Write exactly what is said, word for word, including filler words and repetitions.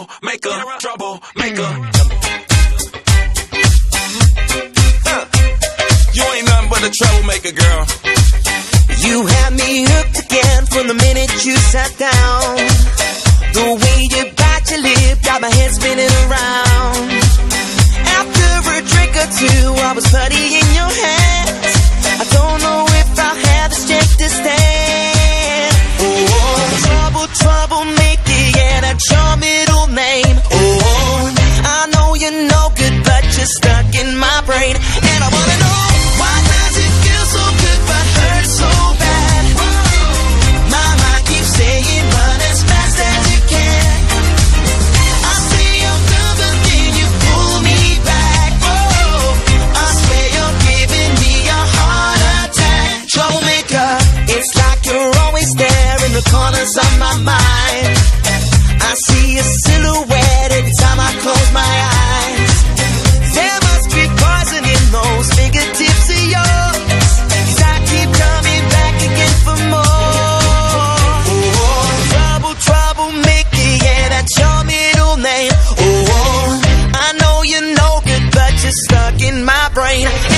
maker, trouble maker. Uh, you ain't nothing but a troublemaker, girl. You had me hooked again from the minute you sat down. The way you bite your lip got my head spinning around. After a drink or two, I was putty in your hands. I don't know if I'll have the strength to stand. Oh, trouble, troublemaker, yeah, that's your middle name. Oh, I know you're no good, but you're stuck in my brain. And I wanna know, why does it feel so good but hurt so bad? My mind keeps saying run as fast as you can. I say I'm done, but then you pull me back. Oh, I swear you're giving me a heart attack. Troublemaker, it's like you're always there in the corners of my mind. I see a silhouette every time I close my eyes. There must be poison in those fingertips of yours, 'cause I keep coming back again for more. Oh, trouble, troublemaker, yeah, that's your middle name. Oh, I know you're no good, but you're stuck in my brain.